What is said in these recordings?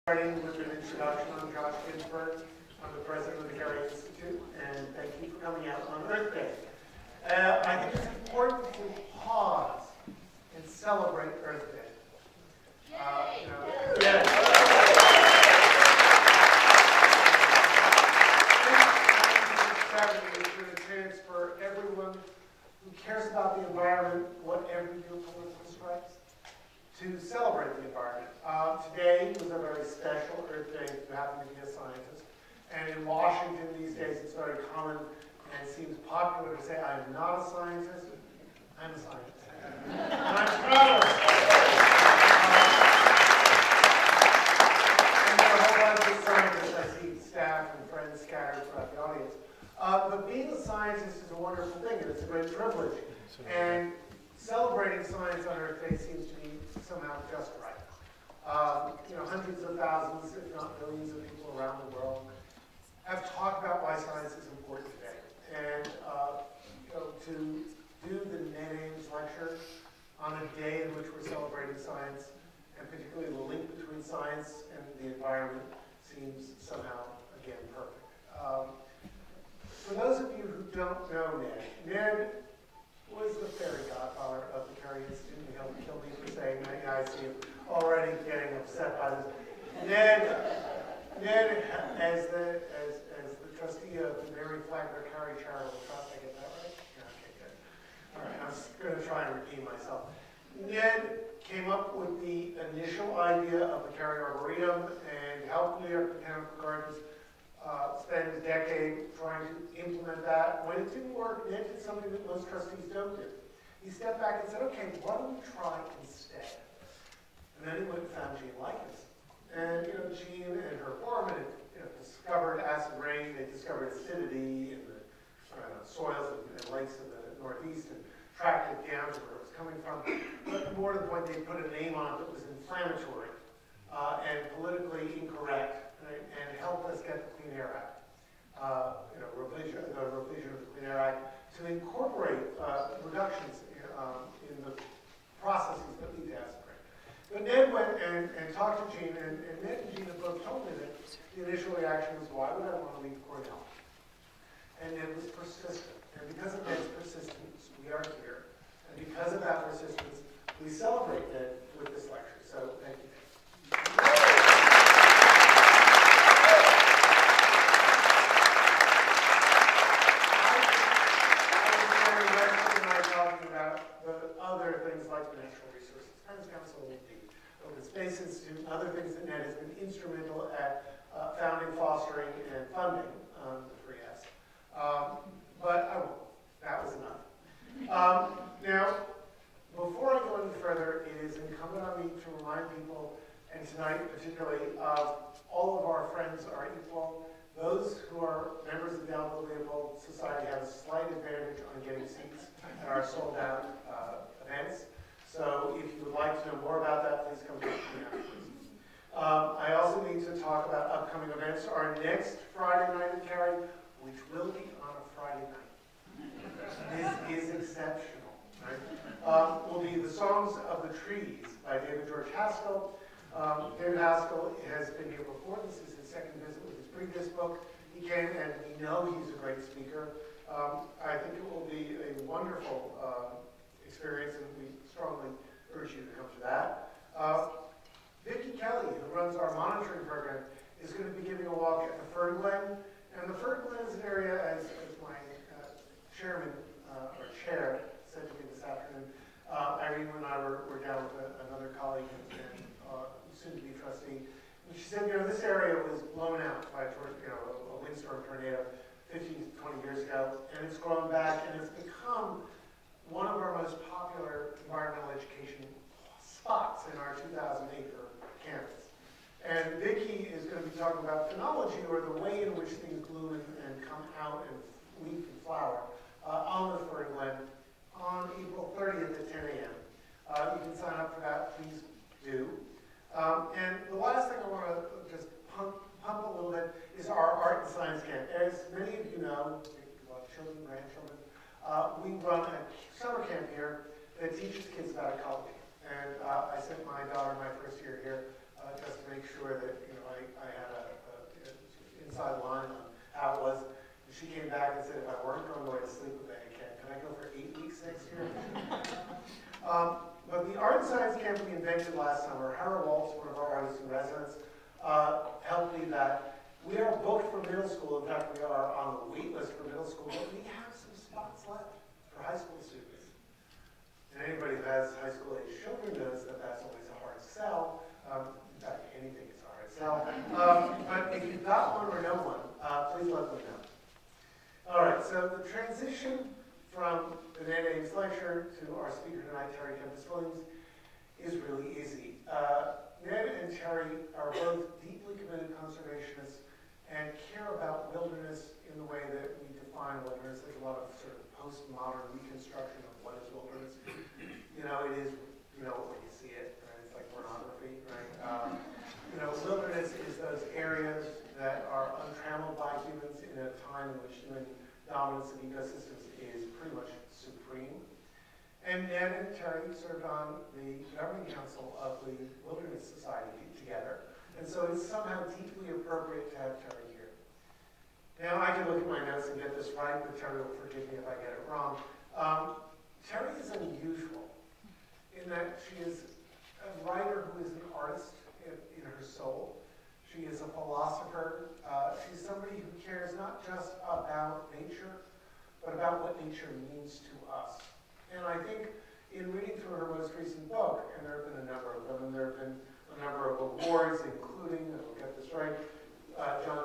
Starting with an introduction, I'm Josh Ginsberg. I'm the president of the Terry Institute, and thank you for coming out on Earth Day. I think it's important to pause and celebrate Earth Day. Yes. It's been a chance for everyone who cares about the environment, whatever your political stripes, to celebrate the environment. Today was a very special Earth Day if you happen to be a scientist. And in Washington these days, it's very common and seems popular to say, I'm not a scientist, I'm a scientist. And I'm proud of it. And there are a whole bunch of scientists. I see staff and friends scattered throughout the audience. But being a scientist is a wonderful thing, and it's a great privilege. And celebrating science on Earth Day seems to be somehow just right. Hundreds of thousands, if not millions of people around the world have talked about why science is important today. And to do the Ned Ames lecture on a day in which we're celebrating science, and particularly the link between science and the environment, seems somehow, again, perfect. For those of you who don't know Ned was the fairy godfather of the Terry Institute. He'll kill me for saying that. I see him already getting upset by this. Ned, as the trustee of the Mary Flagler Carey Charitable Trust, I get that right? Yeah, okay, good. All right, I'm just going to try and redeem myself. Ned came up with the initial idea of the Carey Arboretum and helped New York Botanical Gardens spend a decade trying to implement that. When it didn't work, Ned did something that most trustees don't do. He stepped back and said, okay, what do we try instead? And then he went and found Jean Likens. And Jean and her foreman had discovered acid rain, they discovered acidity in the soils and lakes in the Northeast and tracked it down to where it was coming from. But more to the point, they put a name on it that was inflammatory and politically incorrect, right, and helped us get the Clean Air Act. The revision of the Clean Air Act to incorporate reductions in the processes that lead to acid rain. But Ned went and talked to Jean, and Ned and Jean have both told me that the initial reaction was, why would I want to leave Cornell? And Ned was persistent. And because of Ned's persistence, we are here. And because of that persistence, we celebrate Ned with this lecture. So thank you. Other things like the Natural Resources Defense Council, the Open Space Institute, and other things that Ned has been instrumental at founding, fostering, and funding the 3S. But I won't. That was enough. Now, before I go any further, it is incumbent on me to remind people, and tonight particularly, all of our friends are equal. Those who are members of the Alva Leopold Society have a slight advantage on getting seats at our sold-out events. So if you would like to know more about that, please come to me afterwards. I also need to talk about upcoming events. Our next Friday night at Terry, which will be on a Friday night. This is exceptional, right? Will be The Songs of the Trees by David George Haskell. David Haskell has been here before. This is his second visit with his previous book. He came, and we know he's a great speaker. I think it will be a wonderful experience, and we strongly urge you to come to that. Vicki Kelly, who runs our monitoring program, is going to be giving a walk at the Fern Glen. And the Fern Glen is an area, as my chairman, or chair, said to me this afternoon. Irene and I were down with another colleague and soon-to-be trustee. And she said, this area was blown out by a windstorm tornado 15 to 20 years ago, and it's grown back, and it's become one of our most popular environmental education spots in our 2,000-acre campus. And Vicki is going to be talking about phenology, or the way in which things bloom and come out and leaf and flower on the Fern Glen on April 30th at 10 a.m. You can sign up for that, please do. And the last thing I want to just pump a little bit is our art and science camp. As many of you know, children, grandchildren, we run a summer camp here that teaches kids about ecology. And I sent my daughter my first year here just to make sure that I had an inside line on how it was. And she came back and said, if I weren't going away to sleep with that again, can I go for 8 weeks next year? But the Art and Science Camp we invented last summer, Hara Waltz, one of our artists in residence, helped me that. We are booked for middle school. In fact, we are on the wait list for middle school, but we have some spots left for high school students. And anybody who has high school age children knows that that's always a hard sell. In fact, anything is a hard sell. But if you've got one or know one, please let them know. All right, so the transition from the Ned Ames lecture to our speaker tonight, Terry Tempest Williams, is really easy. Ned and Terry are both deeply committed conservationists and care about wilderness in the way that we define wilderness. There's a lot of sort of postmodern reconstruction of what is wilderness. It is, when you see it, right? It's like pornography, right? Wilderness is those areas that are untrammeled by humans in a time in which human dominance of ecosystems is pretty much supreme. And Ned and Terry served on the governing council of the Wilderness Society together. And so it's somehow deeply appropriate to have Terry here. Now, I can look at my notes and get this right, but Terry will forgive me if I get it wrong. Terry is unusual in that she is a writer who is an artist in her soul. She is a philosopher. She's somebody who cares not just about nature, but about what nature means to us. And I think in reading through her most recent book, and there have been a number of them, and there have been a number of awards, including, and we'll get this right, John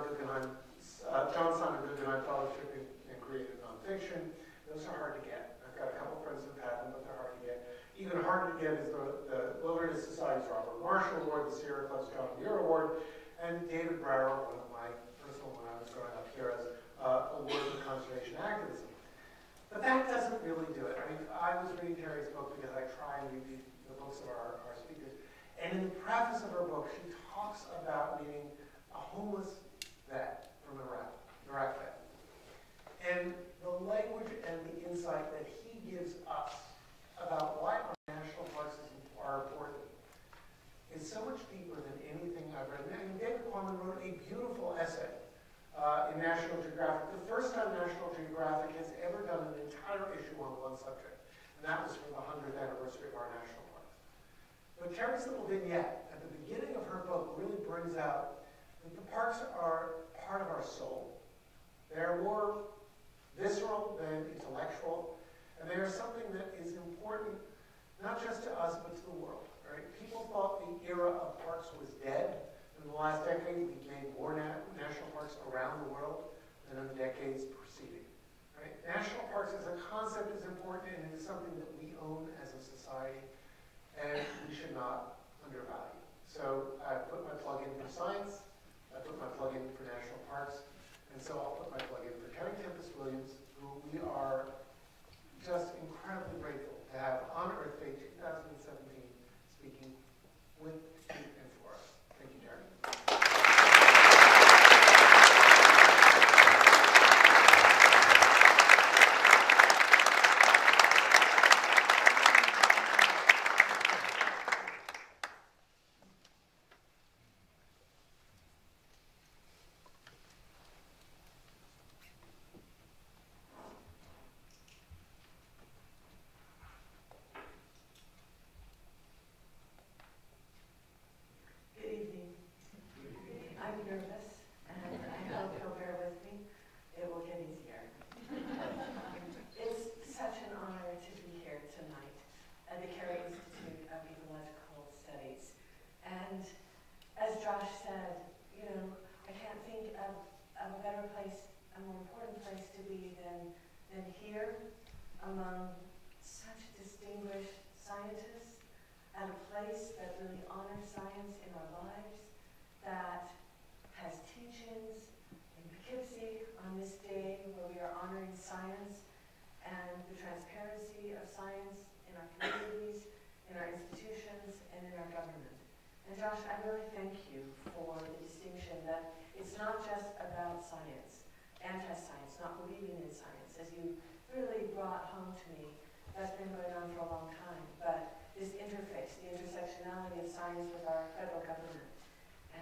Simon Guggenheim Fellowship in Creative Nonfiction. Those are hard to get. I've got a couple friends who've had them, but they're hard to get. Even harder to get is the Wilderness Society's Robert Marshall Award, the Sierra Club's John Muir Award, and David Brower, one of my personal, when I was growing up, heroes, Award for Conservation Activism. But that doesn't really do it. I mean, I was reading Terry's book because I try and read the books of our speakers. And in the preface of her book, she talks about meeting a homeless vet from Iraq vet. And the language and the insight that he gives us about why our national parks are important is so much deeper than anything I've read. And David Quammen wrote a beautiful essay in National Geographic, the first time National Geographic has ever done an entire issue on one subject. And that was for the 100th anniversary of our national parks. But Terry's little vignette at the beginning of her book really brings out that the parks are part of our soul. They're more visceral than intellectual, and they are something that is important not just to us, but to the world. Right? People thought the era of parks was dead. In the last decade, we've made more national parks around the world than in the decades preceding. Right? National parks as a concept is important, and it is something that we own as a society, and we should not undervalue. So I put my plug in for science, I put my plug in for national parks, and so I'll put my plug in for Terry Tempest Williams, who we are just incredibly grateful to have on Earth Day 2017 speaking with and for us. Thank you, Terry. among such distinguished scientists at a place that really honors science in our lives, that has teach-ins in Poughkeepsie on this day where we are honoring science and the transparency of science in our communities, in our institutions, and in our government. And Josh, I really thank you for the distinction that it's not just about science, anti-science, not believing in science, as you really brought home to me. That's been going on for a long time, but this interface, the intersectionality of science with our federal government,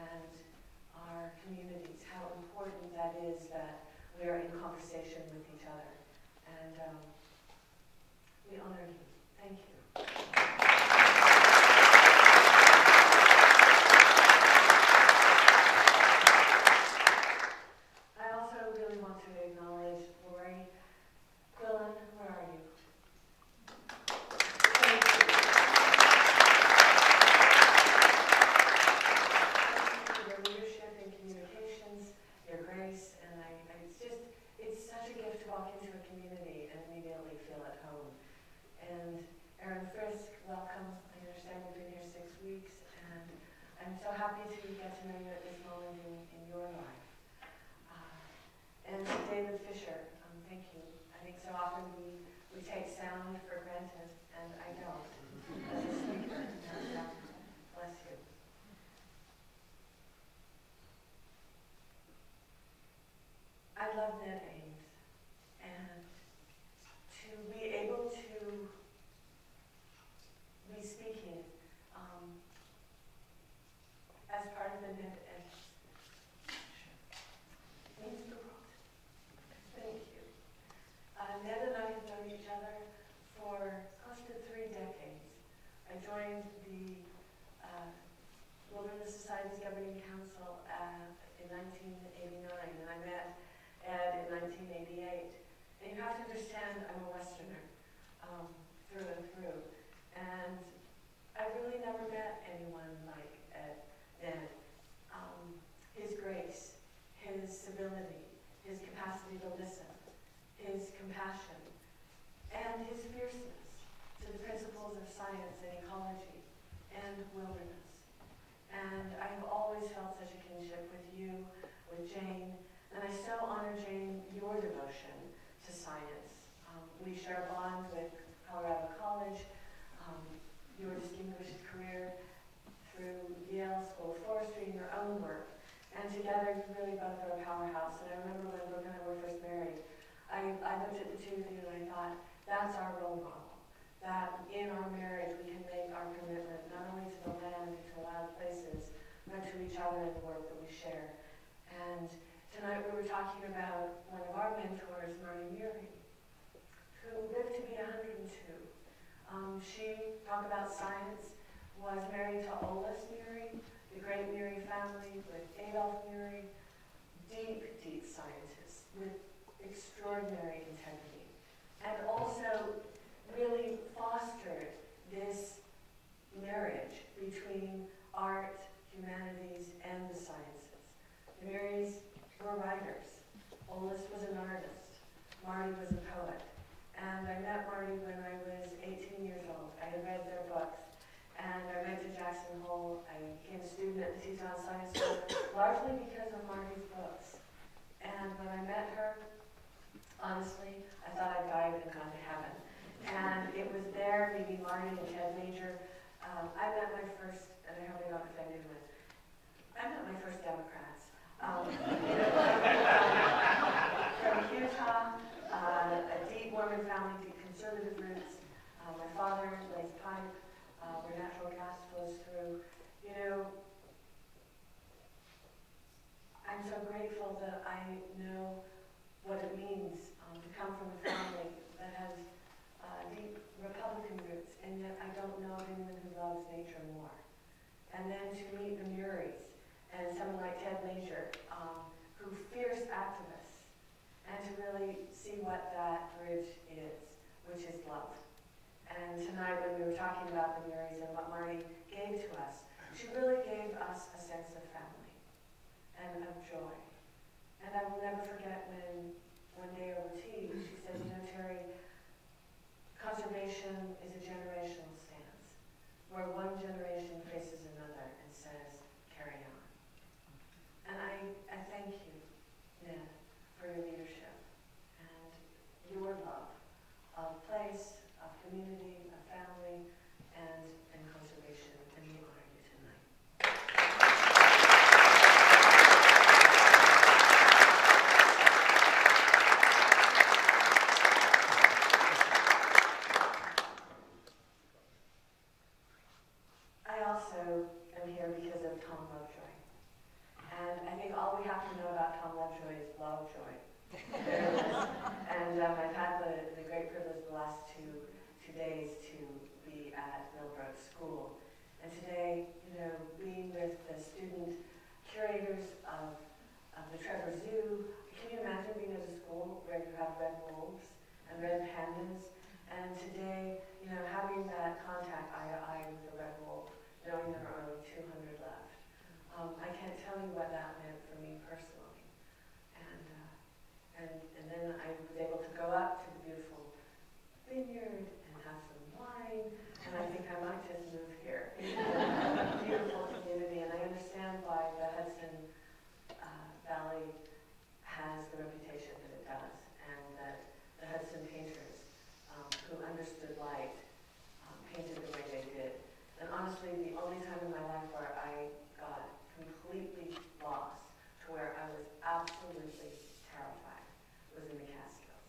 and our communities, how important that is that we are in conversation with each other. And we honor you. Thank you. I also really want to acknowledge Lori Quillen. Where are you? Thank you. Thank you for your leadership in communications, your grace, and it's such a gift to walk into a community and immediately feel at home. And Erin Frisk, welcome. I understand you've been here 6 weeks, and I'm so happy to get to know you at this moment in your life. And David Fisher, thank you. I think so often we take sound for granted, and I don't, as a speaker. And, bless you. I love Ned Ames, and to be able to be speaking as part of the Ned Ames means the world. Thank you. Ned and I have known each other for close to 3 decades. I joined the Wilderness Society's Governing Council in 1989, and I met Ed in 1988. And you have to understand, I'm a Westerner through and through. And I really never met anyone like Ed. His grace, his civility, his capacity to listen, his compassion, and his fierceness to the principles of science and ecology and wilderness. And I have always felt such a kinship with you, with Jane, and I so honor, Jane, your devotion to science. We share a bond with Colorado College, your distinguished career through Yale School of Forestry and your own work. And together, you really both are a powerhouse. And I remember when Brooke and I were first married, I looked at the two of you and I thought, that's our role model. That in our marriage, we can make our commitment not only to the land and to wild places, but to each other in the work that we share. And tonight we were talking about one of our mentors, Marty Murray, who lived to be 102. She, talk about science, was married to Olus Murray, the great Murray family with Adolph Murray, deep, deep scientists with extraordinary integrity, and also really fostered this marriage between art, humanities, and the sciences. The Murrays were writers. Olus was an artist. Marty was a poet. And I met Marty when I was 18 years old. I had read their books. And I went to Jackson Hole. I became a student at the Teton Science School, largely because of Marty's books. And when I met her, honestly, I thought I'd died and gone to heaven. And it was there, meeting Marty and Ted Major. I met my first, and I hope I don't offend anyone, I met my first Democrats. From Utah, a deep Mormon family, deep conservative roots. My father lays pipe where natural gas flows through. You know, I'm so grateful that I know what it means to come from a family that has deep Republican roots, and yet I don't know of anyone who loves nature more. And then to meet the Murrays and someone like Ted Major, who fierce activists, and to really see what that bridge is, which is love. And tonight when we were talking about the Murrays and what Marty gave to us, she really gave us a sense of family and of joy. And I will never forget when one day over tea, she said, you know, Terry, conservation is a generational stance, where one generation faces another and says, carry on. And I thank you, Ned, for your leadership and your love of place, of community, of family, and conservation, and we honor you tonight. of joy. There it is. And I've had the great privilege the last two days to be at Millbrook School. And today, being with the student curators of the Trevor Zoo, can you imagine being at a school where you have red wolves and red pandas? And today, having that contact eye to eye with the red wolf, knowing there are only 200 left. I can't tell you what that meant for me personally. And then I was able to go up to the beautiful vineyard and have some wine, and I think I might just move here. It's a beautiful community, and I understand why the Hudson Valley has the reputation that it does, and that the Hudson painters who understood light painted the way they did. And honestly, the only time in my life where I got completely lost to where I was absolutely terrified was in the Catskills.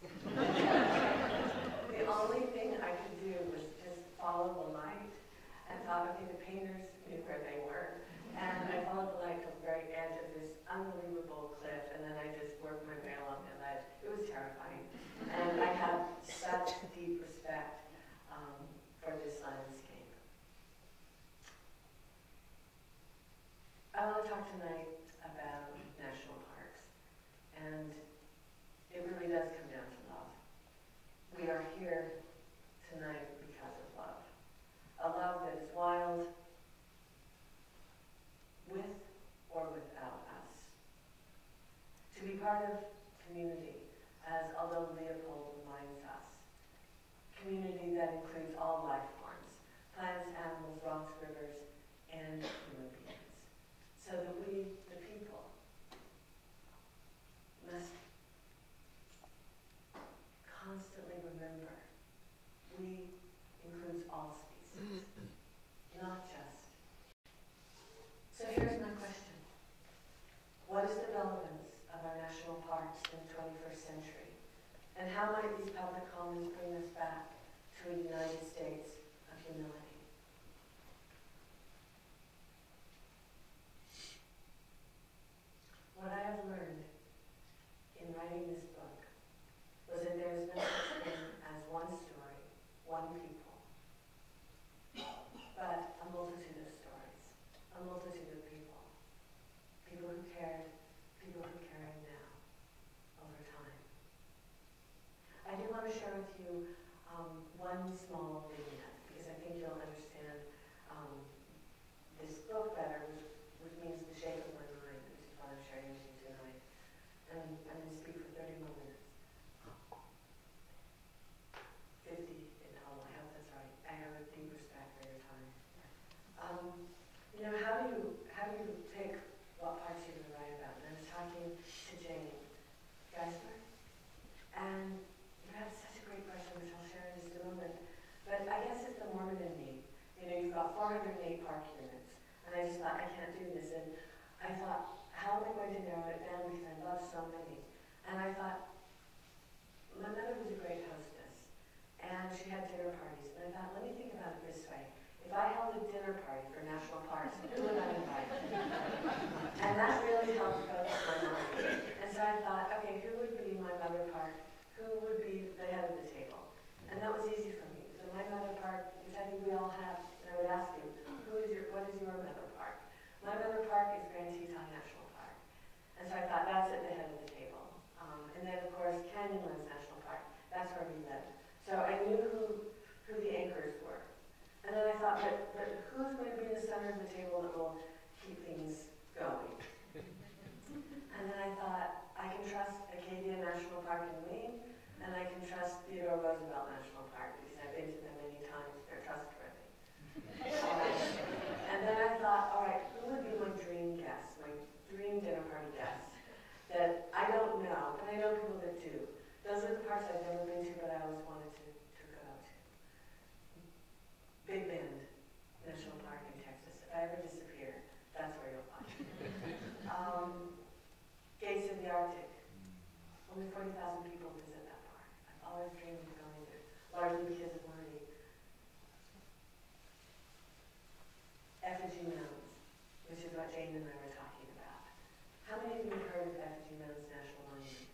The only thing I could do was just follow the light and thought, okay, the painters knew where they were. And I followed the light to the very edge of this unbelievable cliff, and then I just worked my way along the ledge. It was terrifying. And I have such deep respect for this landscape. I want to talk tonight about national parks, and it really does come down to love. We are here tonight because of love. A love that is wild, with or without us. To be part of community, as although Leopold reminds us, community that includes all life forms, plants, animals, rocks, rivers, and human beings, so that we, the people, must constantly remember we includes all species, not just. So here's my question. What is the relevance of our national parks in the 21st century? And how might these public commons bring us back to a United States of humility? What I have learned in writing this book was that there is no such thing as one story, one people, but a multitude of stories, a multitude of people. People who cared, people who care now, over time. I do want to share with you one small vignette, because I think you'll understand this book better, which means the shape of my mind, which is what I'm sharing with you tonight. And I'm going to speak for 30 more minutes. 50 in total, I hope that's right. I have a deep respect for your time. How do you pick what parts you're going to write about? And I was talking to Jane Geisler, and you have such a great question, which I'll share in just a moment. But I guess it's the Mormon in me. You've got 408 park units, and I just thought, I can't do this. And I thought, how am I going to narrow it down, because I love so many? And I thought, my mother was a great hostess, and she had dinner parties. And I thought, let me think about it this way. If I held a dinner party for national parks, who would I invite? And that really helped focus my mind. And so I thought, okay, who would be my mother park? Who would be the head of the table? And that was easy for me. So my mother park, which I think we all have, and I would ask you, what is your mother park? My mother park is Grand Teton National Park. And so I thought, that's at the head of the table. And then, of course, Canyonlands National Park, that's where we live. So I knew who the anchors were. And then I thought, but who's going to be in the center of the table that will keep things going? And then I thought, I can trust Acadia National Park in Maine, and I can trust Theodore Roosevelt National Park, because I've been to them many times. They're trustworthy. And then I thought, all right, who would be my dream guest, my dream dinner party guest, that I don't know, but I know people that do. Those are the parks I've never been to, but I always wanted to go to. Big Bend National Park in Texas. If I ever disappear, that's where you'll find me. Gates of the Arctic. Only 40,000 people visit that park. I've always dreamed of going there, largely because of Marty. Effigy Mounds, which is what Jane and I were talking about. How many of you have heard of Effigy Mounds National Monument?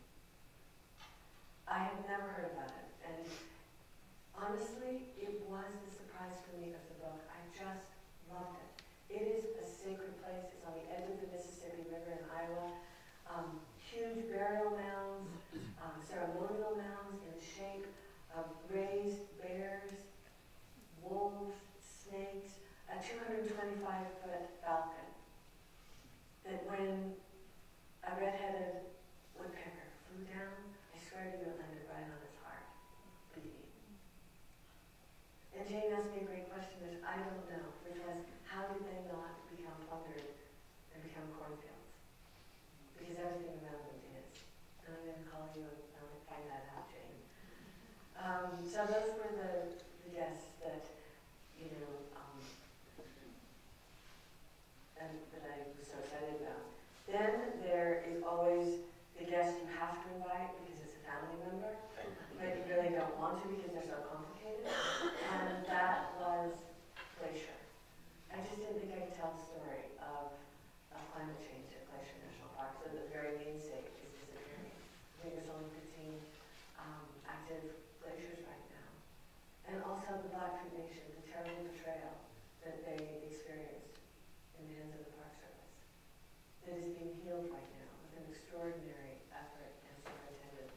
to because they're so complicated, and that was Glacier. I just didn't think I could tell the story of climate change at Glacier National Park, so the very namesake is disappearing. I think there's only 15 active glaciers right now. And also the Blackfoot Nation, the terrible betrayal that they experienced in the hands of the Park Service, that is being healed right now with an extraordinary effort and superintendent.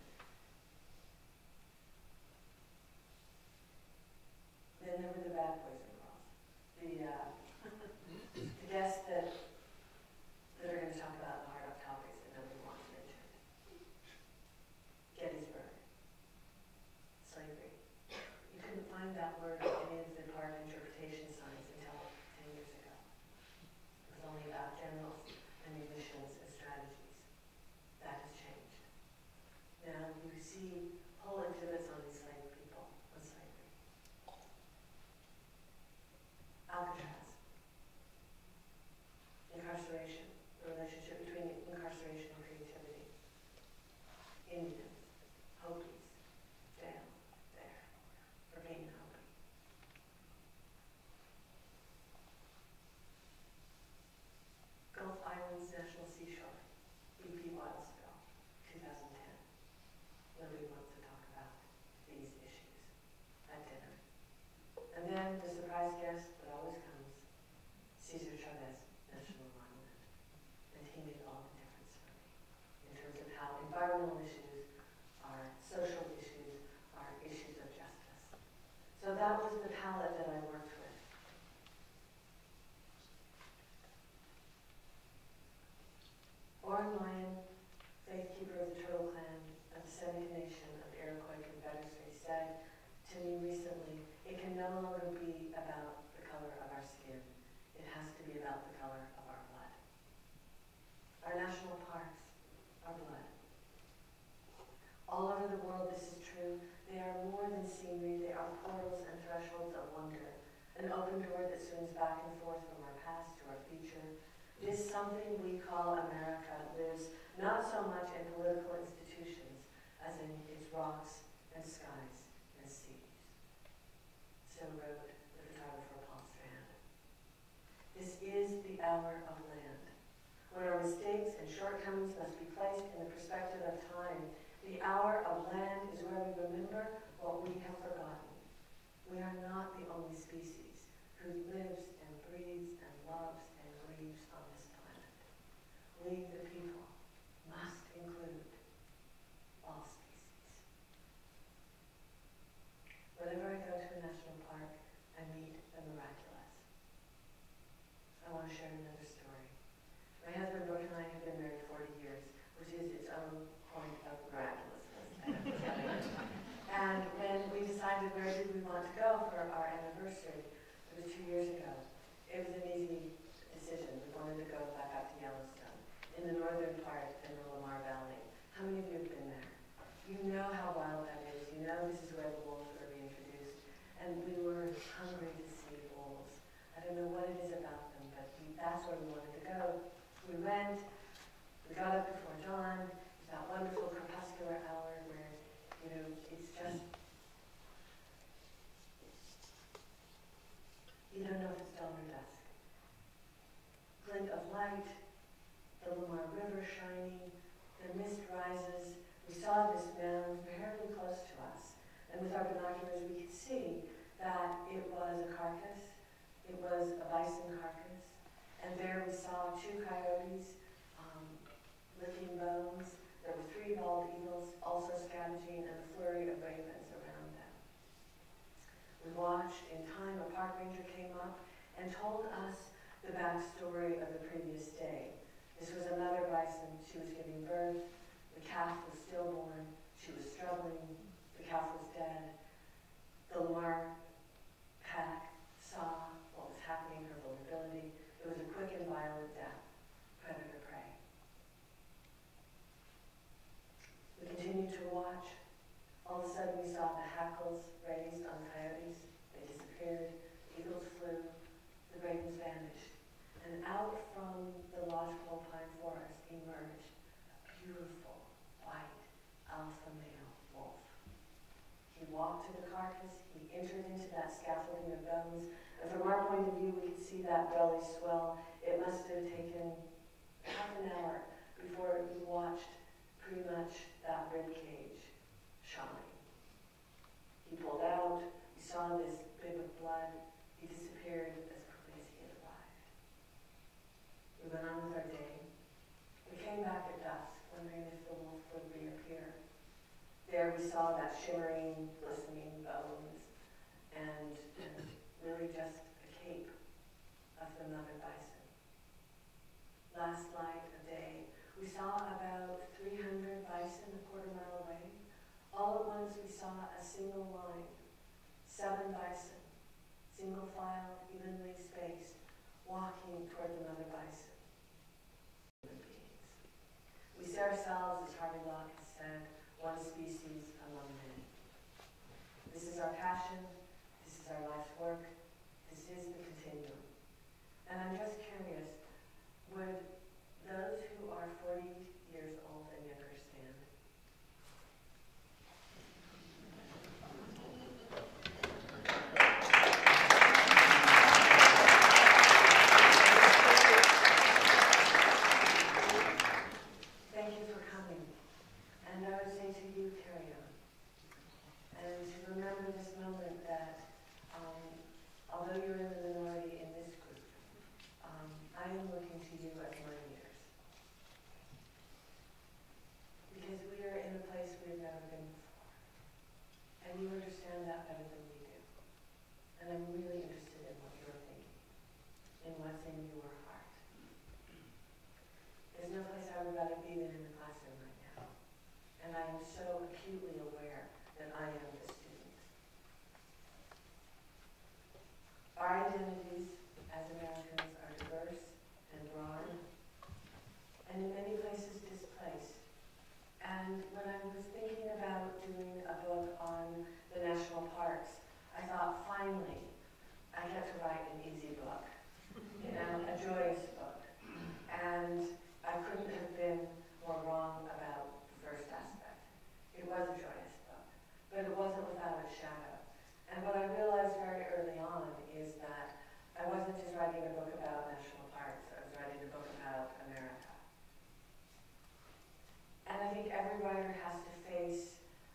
Then there were the bad boys and girls. The guests that are going to talk about the hard up topics that nobody wants mentioned. Gettysburg. Slavery. You couldn't find that word on any of the park interpretation signs until 10 years ago. It was only about generals and munitions and strategies. That has changed. Now you see whole exhibits on enslaved people, on slavery. Alcatraz. Incarceration, the relationship between incarceration and creativity. Indians, Hopis, jail, there, for being Hopi. Gulf Islands National Seashore, BP oil spill, 2010. Nobody wants to talk about these issues at dinner. And then the surprise guest that always comes, Cesar Chavez National Monument. And he made all the difference for me in terms of how environmental issues are social issues, are issues of justice. So that was the palette that I worked with. Oren Lyon, faith keeper of the Turtle Clan of the Seneca Nation of the Iroquois Confederacy, said to me recently, it can no longer be about the color of our skin. It has to be about the color of our blood. Our national parks are blood. All over the world this is true. They are more than scenery. They are portals and thresholds of wonder. An open door that swings back and forth from our past to our future. This something we call America lives not so much in political institutions as in its rocks and skies and seas. So wrote the photographer Paul Strand. This is the hour of land, when our mistakes and shortcomings must be placed in the perspective of time. The hour of land is where we remember what we have forgotten. We are not the only species who lives and breathes and loves and grieves on this planet. We, the people, must include all species. Whenever I go to a national park, I meet the miraculous. I want to share another story. My husband Brooke and I have been married 40 years, which is its own point of miraculousness, I have to tell you. And when we decided where did we want to go for our anniversary, it was 2 years ago, it was an easy decision. We wanted to go back up to Yellowstone, in the northern part in the Lamar Valley. How many of you have been there? You know how wild that is. You know this is where the wolves were reintroduced. And we were hungry to see wolves. I don't know what it is about them, but that's where we wanted to go. We went, we got up before dawn. It's that wonderful crepuscular hour where, you know, it's just, you don't know if it's dawn or dusk. Glint of light, the Lamar River shining, the mist rises. We saw this mound fairly close to us, and with our binoculars we could see that it was a carcass. It was a bison carcass, and there we saw 2 coyotes licking bones. There were 3 bald eagles also scavenging, and a flurry of ravens around them. We watched. In time, a park ranger came up and told us the backstory of the previous day. This was a mother bison. She was giving birth. The calf was stillborn. She was struggling. The calf was dead. The Lamar pack saw what was happening, her vulnerability. It was a quick and violent death, predator-prey. We continued to watch. All of a sudden we saw the hackles raised on coyotes. They disappeared. Eagles flew. The ravens vanished. And out from the lodgepole pine forest emerged a beautiful white alpha male wolf. He He walked to the carcass, he entered into that scaffolding of bones, and from our point of view, we could see that belly swell. It must have taken half an hour before we watched pretty much that rib cage shine. He pulled out, we saw this bit of blood, he disappeared as quickly as he had arrived. We went on with our day. We came back at dusk, wondering if the wolf would reappear. There we saw that shimmering, glistening bones, and really just a cape of the mother bison. Last light of day, we saw about 300 bison a quarter-mile away. All at once we saw a single line, 7 bison, single file, evenly spaced, walking toward the mother bison. Human beings. We see ourselves, as Harvey Locke has said, one species among many. This is our passion, this is our life's work, this is the continuum. And I'm just curious, would those who are 40 years old and younger stand? Thank you for coming. And I would say to you, carry on. And to remember this moment that although you're in the minority in this group, I am looking to you as my leaders. Because we are in a place we've never been before. And you understand that better than we do. And I'm really interested in what you're thinking, in what's in your heart. There's no place I would rather be than in the classroom right now. And I am so acutely aware that I am the student. Our identities as Americans are diverse and broad, and in many places displaced. And when I was thinking about doing a book on the national parks, I thought, finally, I get to write an easy book, a joyous book. And I couldn't have been more wrong about the first aspect. It was a joyous book, but it wasn't without a shadow. And what I realized very early on is that I wasn't just writing a book about national parks, I was writing a book about America. And I think every writer has to face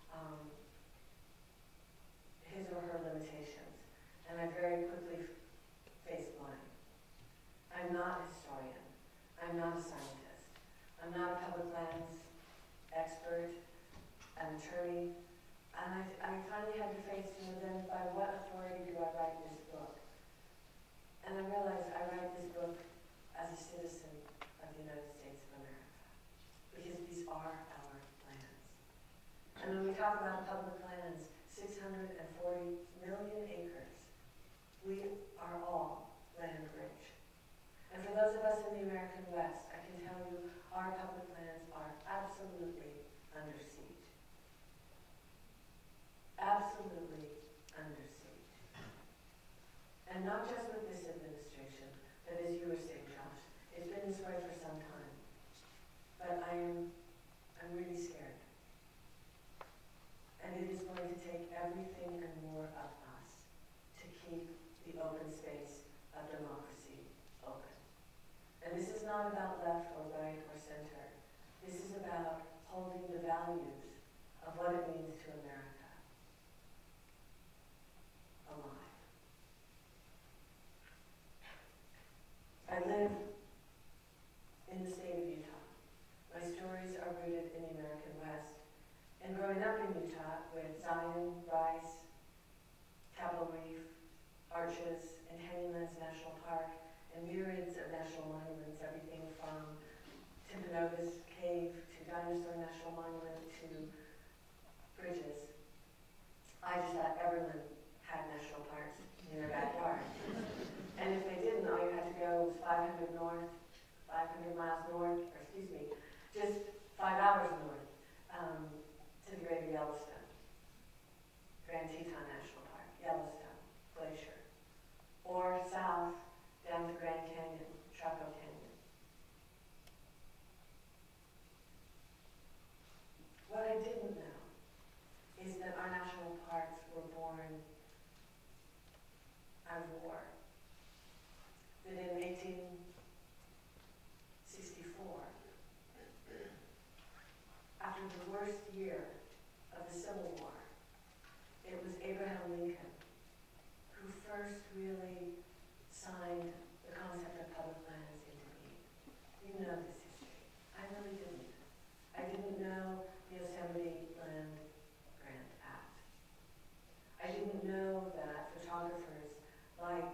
his or her limitations. And I very quickly faced mine. I'm not a historian. I'm not a scientist. I'm not a public lands expert, an attorney. And I finally had to face, then by what authority do I write this book? And I realized I write this book as a citizen of the United States of America, because these are our lands. And when we talk about public lands, 640 million acres, we are all land rich. And for those of us in the American West, I can tell you our public lands are absolutely under siege. Absolutely under siege. And not just with this administration, but as you were saying, Josh, it's been this way for some time. But I'm really scared. And it is going to take everything and more of us to keep the open space of democracy open. And this is not about left or right or center. This is about holding the values of what it means to America alive. I live in the state of Utah. My stories are rooted in the American West. And growing up in Utah with Zion, Rice, Capitol Reef, Arches, and Canyonlands National Park, and myriads of national monuments, everything from Timpanogos Cave to Dinosaur National Monument to bridges. I just thought everyone had national parks in their backyard. And if they didn't, all you had to go was 500 miles north, or excuse me, just 5 hours north to the Greater Yellowstone, Grand Teton National Park, Yellowstone, Glacier, or south down to Grand Canyon, Chaco Canyon. What I didn't know is that our national parks after the worst year of the Civil War, it was Abraham Lincoln who first really signed the concept of public lands into being. You know this history. I really didn't. I didn't know the Yosemite Land Grant Act. I didn't know that photographers like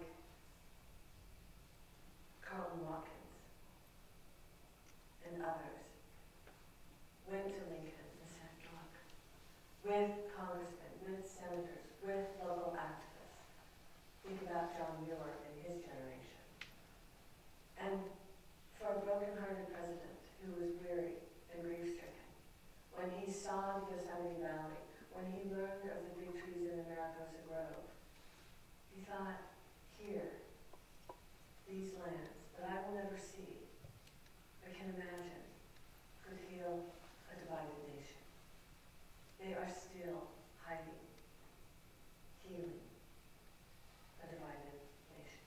Carlton Watkins and others went to Lincoln and said, look, with congressmen, with senators, with local activists, think about John Muir and his generation. And for a broken-hearted president who was weary and grief-stricken, when he saw the Yosemite Valley, when he learned of the big trees in the Mariposa Grove, he thought, here, these lands that I will never see, but can imagine, could heal a divided nation. They are still hiding, healing a divided nation.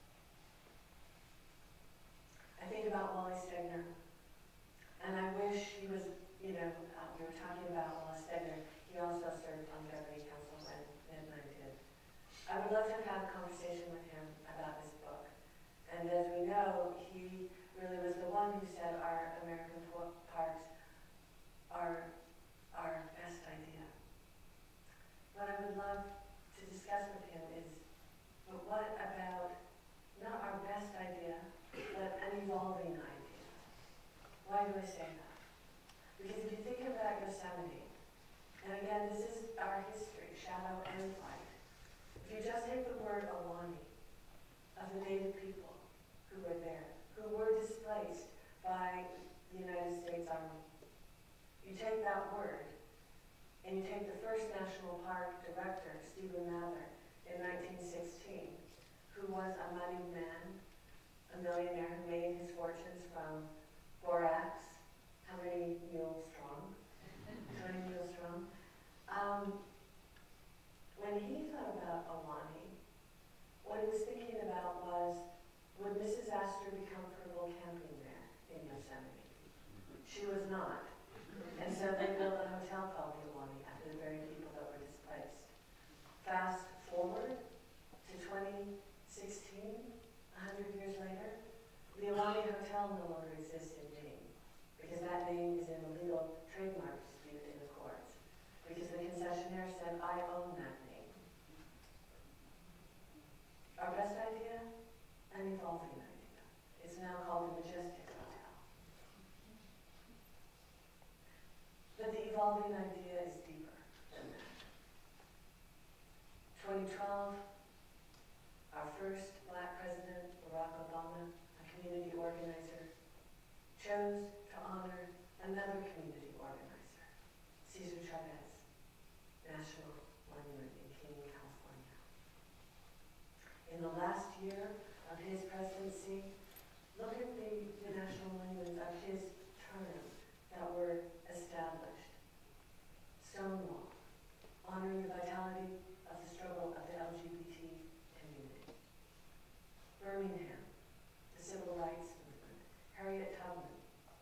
I think about Wally Stegner, and I wish he was, we were talking about Wally Stegner. He also served on the Governing Council when Ned and I did. I would love to have had a conversation with him about this book. And as we know, he really was the one who said our American parks are our best idea. What I would love to discuss with him is, but what about not our best idea, but an evolving idea? Why do I say that? Because if you think about Yosemite, and again, this is our history, shadow and light. If you just take the word Awani, of the native people who were there, who were displaced by the United States Army, you take that word, and you take the first National Park director, Stephen Mather, in 1916, who was a moneyed man, a millionaire who made his fortunes from borax, how many mules strong? 20 mules strong. When he thought about Awani, what he was thinking about was, would Mrs. Astor be comfortable camping there in Yosemite? She was not. And so they built a hotel called the Awani after the very people that were displaced. Fast forward to 2016, 100 years later, the Awani Hotel no longer exists in Maine, because that name is in a legal trademark dispute in the courts. Because the concessionaire said, I own that name. Our best idea? An evolving idea. It's now called the Majestic Hotel. But the evolving idea is deeper than that. 2012, our first Black president, Barack Obama, a community organizer, chose to honor another community organizer, Cesar Chavez, National Monument in King, California. In the last year of his presidency, look at the national monuments of his term that were established. Stonewall, honoring the vitality of the struggle of the LGBT community. Birmingham, the civil rights movement. Harriet Tubman,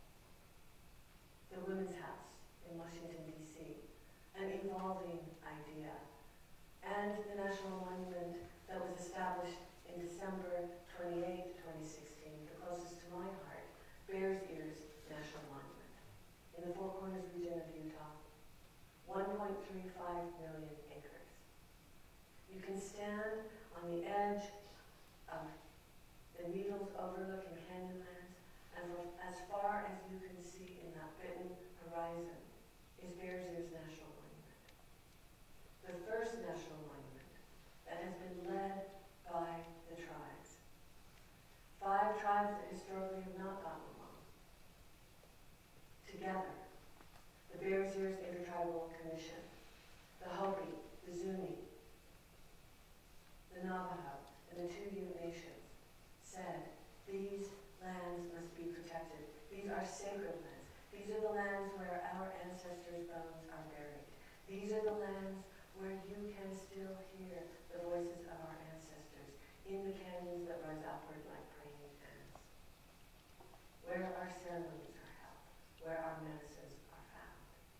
the Women's House in Washington, D.C., an evolving idea. And the national monument that was established in December 28, 2016, the closest to my heart, Bears Ears National Monument, in the Four Corners region of Utah, 1.35 million acres. You can stand on the edge of the Needles overlooking Canyonlands, and from as far as you can see in that bitten horizon is Bears Ears National Monument. The first national monument that has been led by the tribes. 5 tribes that historically have not gotten along. Together, the Bears Ears Intertribal Commission, the Hopi, the Zuni, the Navajo, and the 2 Ute nations said, these lands must be protected. These are sacred lands. These are the lands where our ancestors' bones are buried. These are the lands where you can still hear the voices of our ancestors in the canyons that rise upward like praying hands. Where our ceremonies are held, where our medicines are found.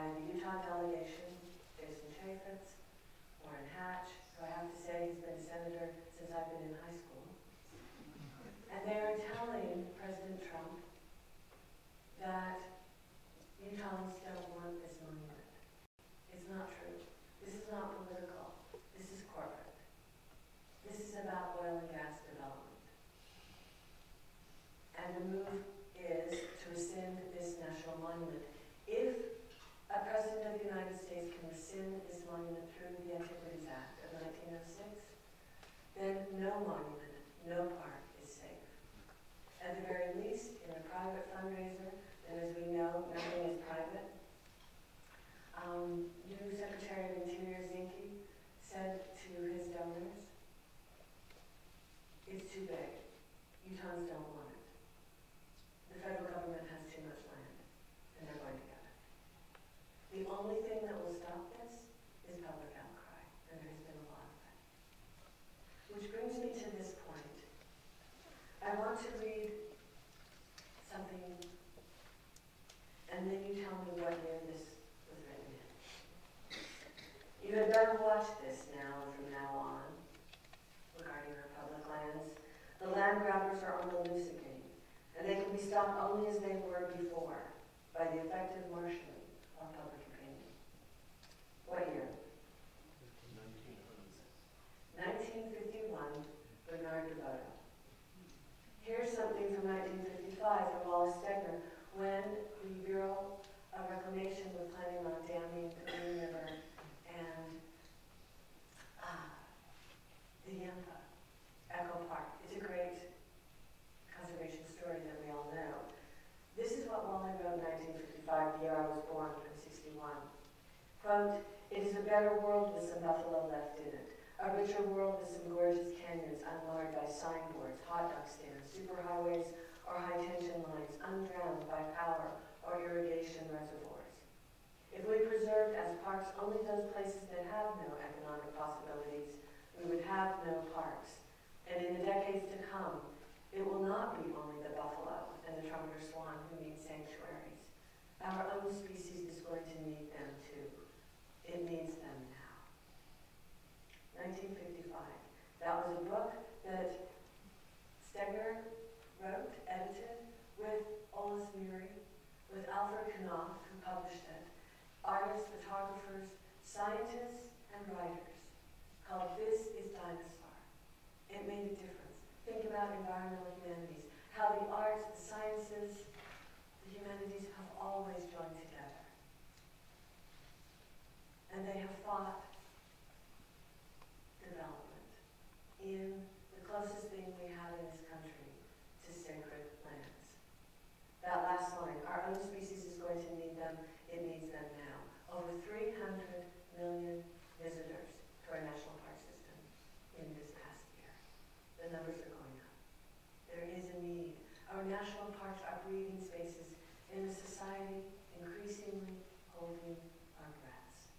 the Utah delegation, Jason Chaffetz, Orrin Hatch, who I have to say he's been a senator since I've been in high school. And they are telling President Trump that Utahns don't want this monument. It's not true. This is not political. This is corporate. This is about oil and gas development. And the move is to rescind this national monument. If a president of the United States can rescind this monument through the Antiquities Act of 1906, then no monument, no park is safe. At the very least, in a private fundraiser, and as we know, nothing is private, new Secretary of Interior Zinke said to his donors, it's too big. Utahns don't want it. The federal government has too much land, and they're going to get it. The only thing that will stop this is public outcry, and there's been a lot of it. Which brings me to this point. I want to read something, and then you tell me what year this was written in. You had better watch this now from now on, regarding our public lands. The land grabbers are on the loose again, and they can be stopped only as they were before, by the effective marshalling of public opinion. What year? 1951, Bernard DeVoto. Here's something from 1955 from Wallace Stegner, when the Bureau of Reclamation was planning on damming the Green River and the Yampa Echo Park. It's a great conservation story that we all know. This is what Wally wrote in 1955, the year I was born, I'm 61. Quote, "It is a better world with some buffalo left in it. A richer world with some gorgeous canyons unmarred by signboards, hot dog stands, superhighways, or high-tension lines, undrowned by power or irrigation reservoirs. If we preserved as parks only those places that have no economic possibilities, we would have no parks. And in the decades to come, it will not be only the buffalo and the trumpeter swan who need sanctuaries. Our own species is going to need them too. It needs them now." 1955. That was a book that Stegner wrote, edited, with Olis Murray, with Alfred Knopf, who published it, artists, photographers, scientists, and writers, called This is Dinosaur. It made a difference. Think about environmental humanities, how the arts, the sciences, the humanities have always joined together. And they have fought development in the closest thing we have in this country to sacred lands. That last line, our own species is going to need them, it needs them now. Over 300 million visitors to our national park system in this past year. The numbers are going up. There is a need. Our national parks are breathing spaces in a society increasingly holding our breaths.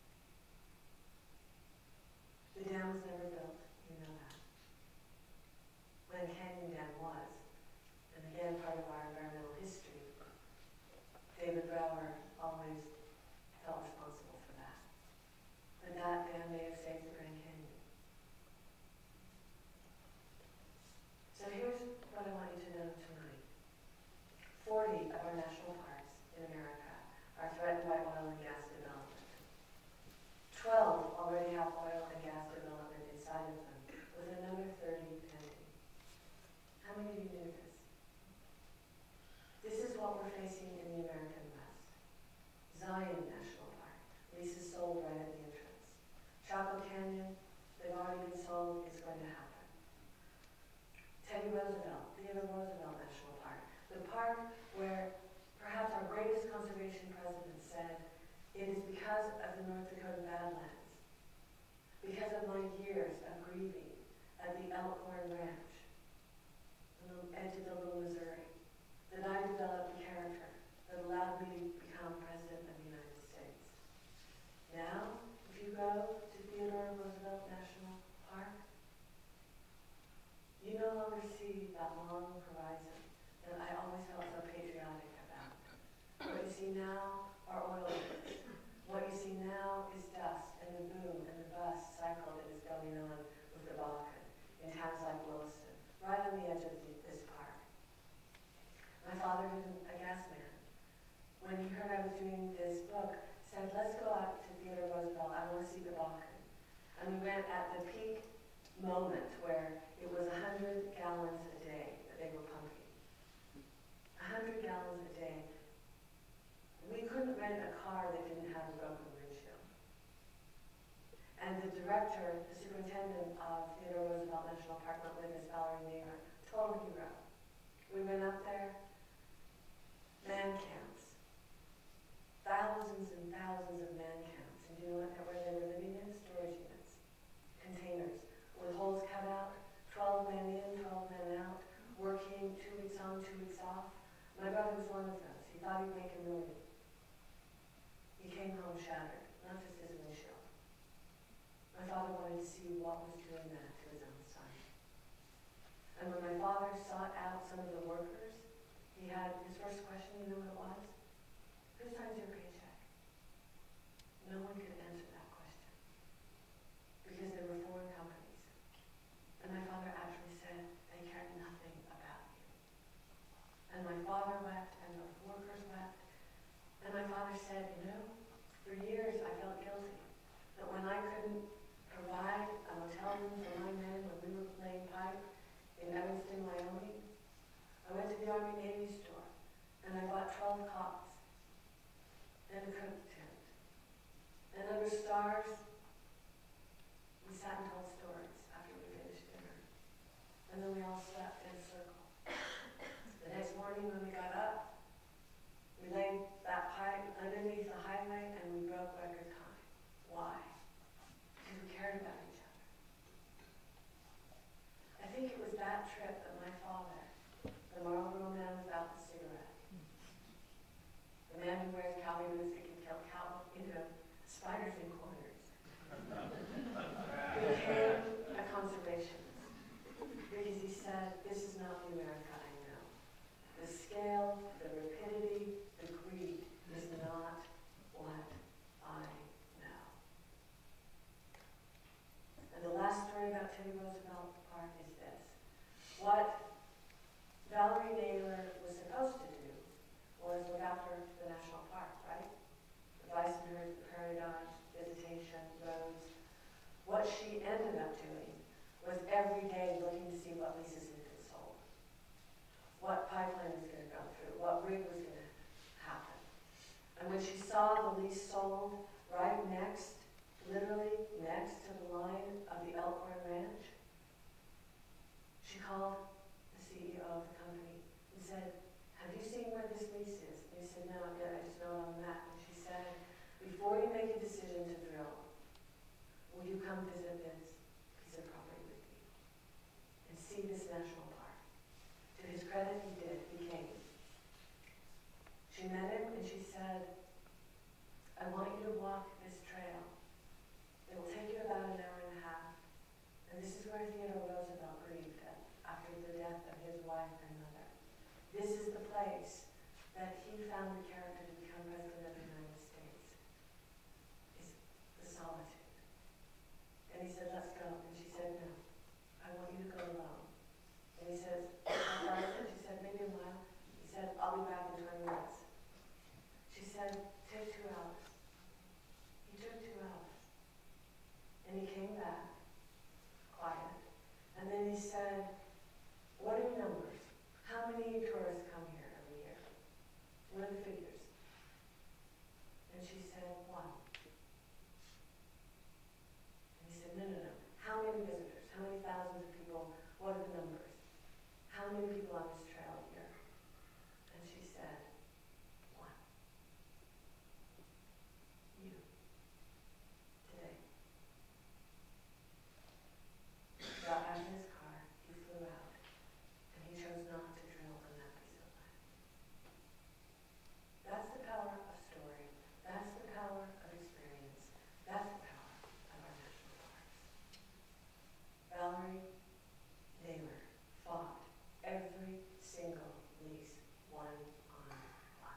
The dam was never built, you know that. Glen Canyon Dam was, and again part of our environmental history. David Brower always felt responsible for that. But that dam may have saved the Grand Canyon. So here's what I want you to know tonight. 40 of our national parks in America are threatened by oil and gas development. 12 already have oil and gas development inside of them, with another 30 pending. How many of you knew this? This is what we're facing in the American West. Zion National Park, leases sold right at the entrance. Chaco Canyon, they've already been sold, it's going to happen. Teddy Roosevelt, Theodore Roosevelt National Park, the park where perhaps our greatest conservation president said, "It is because of the North Dakota Badlands, because of my years of grieving at the Elkhorn Ranch, on the edge of the Little Missouri, that I developed a character that allowed me to become president of the United States." Now, if you go to Theodore Roosevelt National Park, you no longer see that long horizon that I always felt so patriotic about. What you see now are oil rigs. said, let's go out to Theodore Roosevelt, I want to see the Balkan. And we went at the peak moment where it was 100 gallons a day that they were pumping. 100 gallons a day. We couldn't rent a car that didn't have a broken windshield. And the director, the superintendent of Theodore Roosevelt National Park, went with us, Valerie Naylor, total hero. We went up there, man camps. Thousands and thousands of man camps. And do you know where they were living in? Storage units, containers, with holes cut out, 12 men in, 12 men out, working 2 weeks on, 2 weeks off. My brother was one of those. He thought he'd make $1 million. He came home shattered, not just his windshield. My father wanted to see what was doing that to his own son. And when my father sought out some of the workers, he had his first question, you know what it was? Who signs your paycheck? No one could answer that question because they were foreign companies. And my father actually said, they cared nothing about you. And my father wept, and the workers wept. And my father said, you know, for years I felt guilty that when I couldn't provide a motel room for my men when we were laying pipe in Evanston, Wyoming, I went to the Army Navy store and I bought 12 cots and a cook tent. And under stars, we sat and told stories after we finished dinner. And then we all slept in a circle. The next morning when we got up, we laid that pipe underneath the highway and we broke record time. Why? Because we cared about each other. I think it was that trip that my father, the Marlboro man without the cigarette, the man who wears cowboy boots that can kill spiders in corners, became a conservationist because he said, this is not the America I know. The scale, the rapidity, the greed is not what I know. And the last story about Teddy Roosevelt Park is this. What Valerie Naylor was supposed to do was look after the national park, right? The bison herds, the prairie dogs, visitation, roads. What she ended up doing was every day looking to see what leases had been sold, what pipeline was going to go through, what rig was going to happen. And when she saw the lease sold right next, literally next to the line of the Elkhorn Ranch, she called the CEO of the company and said, have you seen where this lease is? And he said, no, I just know it on the map. And she said, before you make a decision to drill, will you come visit this piece of property with me and see this national park? To his credit, he did. He came. She met him and she said, I want you to walk this trail. It will take you about 1.5 hours. And this is where Theodore Roosevelt grieved after the death of his wife and mother. This is the place that he found the character to become President of the United States. Is the solitude. And he said, let's go. And she said, no, I want you to go alone. And he says, how far is it? She said, maybe 1 mile. He said, I'll be back in 20 minutes. She said, take 2 hours. He took 2 hours. And he came back, quiet. And then he said, what are your numbers? How many tourists come here every year? What are the figures? And she said, 1. And he said, no. How many visitors? How many thousands of people? What are the numbers? How many people on this trail a year? And she said, 1. You. Today. He got back in his car, he flew out, and he chose not to drill on that piece of land. That's the power of story. That's the power of experience. That's the power of our national parks. Valerie Naylor fought every single lease, one on one.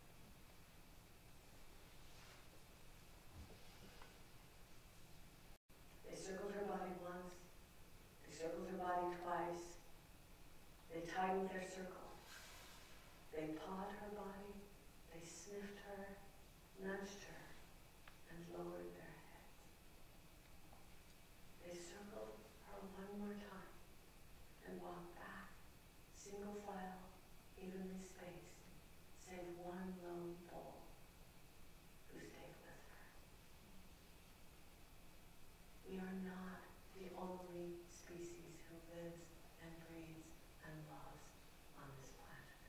They circled her body once. They circled her body twice. They tightened their circle. They pawed her body. They sniffed her, nudged her, single file, evenly spaced, save one lone bull who stayed with her. We are not the only species who lives and breathes and loves on this planet.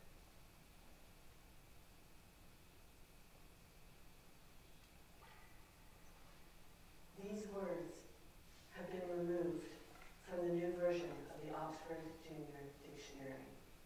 These words have been removed from the new version of the Oxford Junior Dictionary.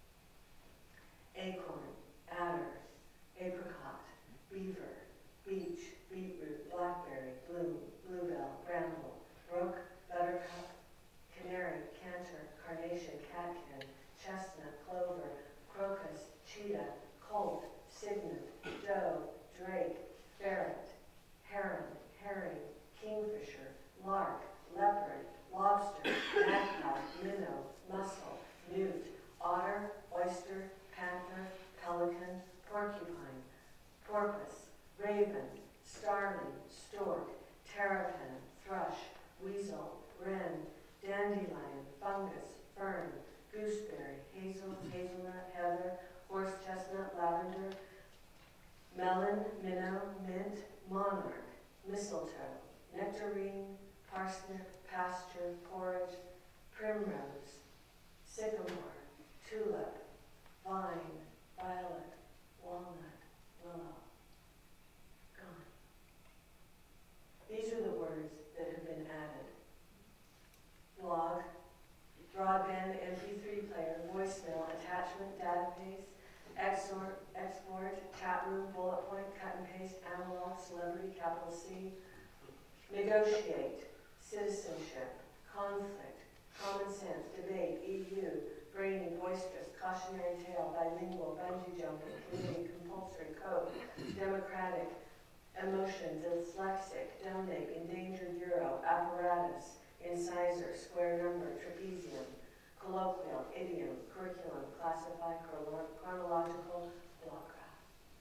Acorn, adder, apricot, beaver, beech, beetroot, blackberry, bloom, bluebell, bramble, brook, buttercup, canary, canter, carnation, catkin, chestnut, clover, crocus, cheetah, colt, cygnet, doe, drake, ferret, heron, herring, kingfisher, lark, leopard, lobster, magpie, minnow, mussel, newt, otter, oyster, panther, pelican, porcupine, porpoise, raven, starling, stork, terrapin, thrush, weasel, wren, dandelion, fungus, fern, gooseberry, hazel, hazelnut, heather, horse chestnut, lavender, melon, minnow, mint, monarch, mistletoe, nectarine, parsnip, pasture, porridge, primrose, sycamore, tulip, vine, violet, walnut, willow. Gone. These are the words that have been added. Blog, broadband MP3 player, voicemail, attachment, database, export, chat room, bullet point, cut and paste, analog, celebrity, capital C, negotiate, citizenship, conflict, common sense, debate, EU, brainy, boisterous, cautionary tale, bilingual, bungee jumping, committee, compulsory, code, democratic, emotion, dyslexic, donate, endangered euro, apparatus, incisor, square number, trapezium, colloquial, idiom, curriculum, classify, chronological, block graph.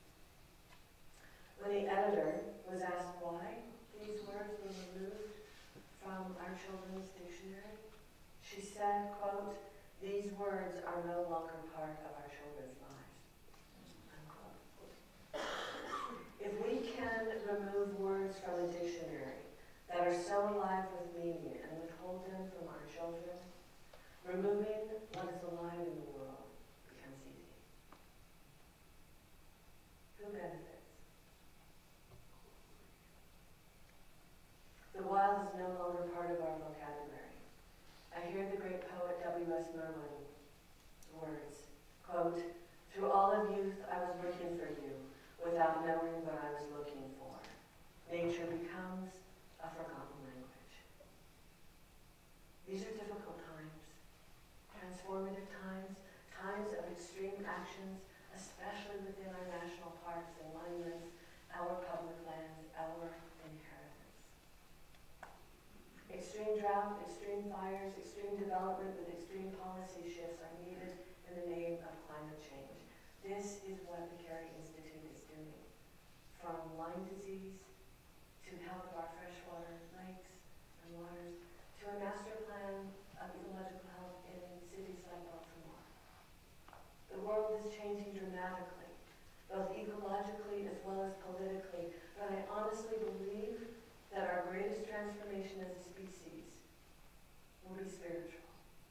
When the editor was asked why these words were removed from our children's dictionary, she said, quote, "These words are no longer part of our children's lives," unquote. If we can remove words from a dictionary that are so alive with meaning and withhold them from our children, removing what is alive in the world becomes easy. Who benefits? The wild is no longer part of our vocabulary. I hear the great poet W.S. Merwin words, quote, "Through all of youth I was looking for you without knowing what I was looking for. Nature becomes a forgotten language." These are difficult times, transformative times, times of extreme actions, especially within our national parks and monuments, our public lands, our inheritance. Extreme drought, extreme fires, extreme development with extreme policy shifts are needed in the name of climate change. This is what the Carey Institute is doing. From Lyme disease to health of our freshwater lakes and waters, to a master plan of ecological health in cities like Baltimore. The world is changing dramatically, both ecologically as well as politically, but I honestly believe that our greatest transformation as a species will be spiritual.